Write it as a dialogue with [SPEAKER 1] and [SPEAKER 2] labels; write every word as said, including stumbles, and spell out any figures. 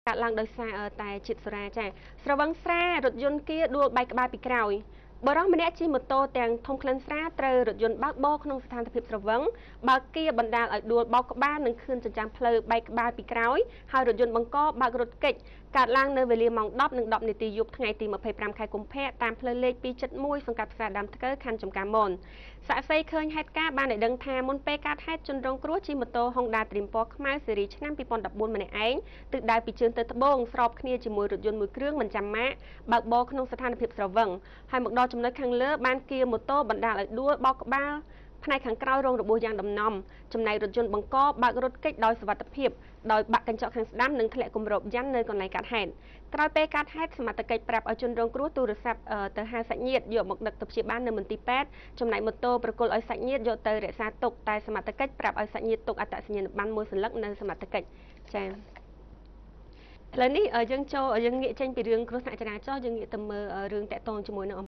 [SPEAKER 1] កាត់ឡើងដោយសារតែជាតិសូរ៉ាចាស្រវឹងស្រារថយន្តគៀដួលបែកក្បាលពីក្រោយបរិះម្នាក់ជិះម៉ូតូទាំងធំក្លិនស្រាត្រូវរថយន្តបើកបរក្នុងស្ថានភាពស្រវឹងបើកគៀបណ្ដាលឲ្យដួលបោកក្បាលនិងខឿនចិញ្ចាំងផ្លូវបែកក្បាលពីក្រោយហើយរថយន្តបង្កបើករថកិច្ចកាត់ឡើងនៅវេលាម៉ោងដប់និងដប់នាទីយប់ថ្ងៃទីម្ភៃប្រាំខែកុម្ភៈតាមផ្លូវលេខពីរចិត្តមួយសង្កាត់ផ្សារដើមថ្កូវខណ្ឌចំការមនសាក់សីឃើញហេតុការណ៍បានឲ្យដឹងថាមុនពេលកើតហេតុជនរងគ្រោះជិះម៉ូតូ Honda Dream ពណ៌ខ្មៅស៊េរីឆ្នាំពីរពាន់ដប់បួនម្នាក់ឯងទិសដៅពីជើងទៅត្បូងស្របគ្នាជាមួយរថយន្តមួយគ្រឿងមិនចាំម៉ាកបើកបរក្នុងស្ថានភាពស្រវឹងហើយមកដល់ចំណុចខាងលើបានគៀម៉ូតូបណ្ដាលឲ្យដួលបោកក្បាលផ្នែកខាងក្រោយរងរបួសយ៉ាងដំណំចំណែករថយន្តបង្កបើករថកិច្ចដោយសុវត្ថិភាពដោយបាក់កញ្ចក់ខាងស្ដាំនិងធ្លាក់គម្របយ៉ាន់នៅកន្លែងកាត់ហេតុក្រោយពេលកាត់ហេតុសមត្ថកិច្ចប្រាប់ឲ្យជនរងគ្រោះទូរស័ព្ទទៅហៅសាច់ញាតិយកមកដឹកទៅព្យាបាលនៅមន្ទីរពេទ្យចំណែកម៉ូតូប្រគល់ឲ្យសាច់ញាតិយកទៅរក្សាទុកតែសមត្ថកិច្ចប្រាប់ឲ្យសាច់ញាតិទុកអត្តសញ្ញាណប័ណ្ណមួយសន្លឹកនៅសមត្ថកិច្ចចា៎ឥឡូវនេះយើងចូលយើងងាកចេញពីរឿងគ្រោះថ្នាក់ចរាចរណ៍យើងងាកទៅមើលរឿងតាក់ទងជាមួយនឹង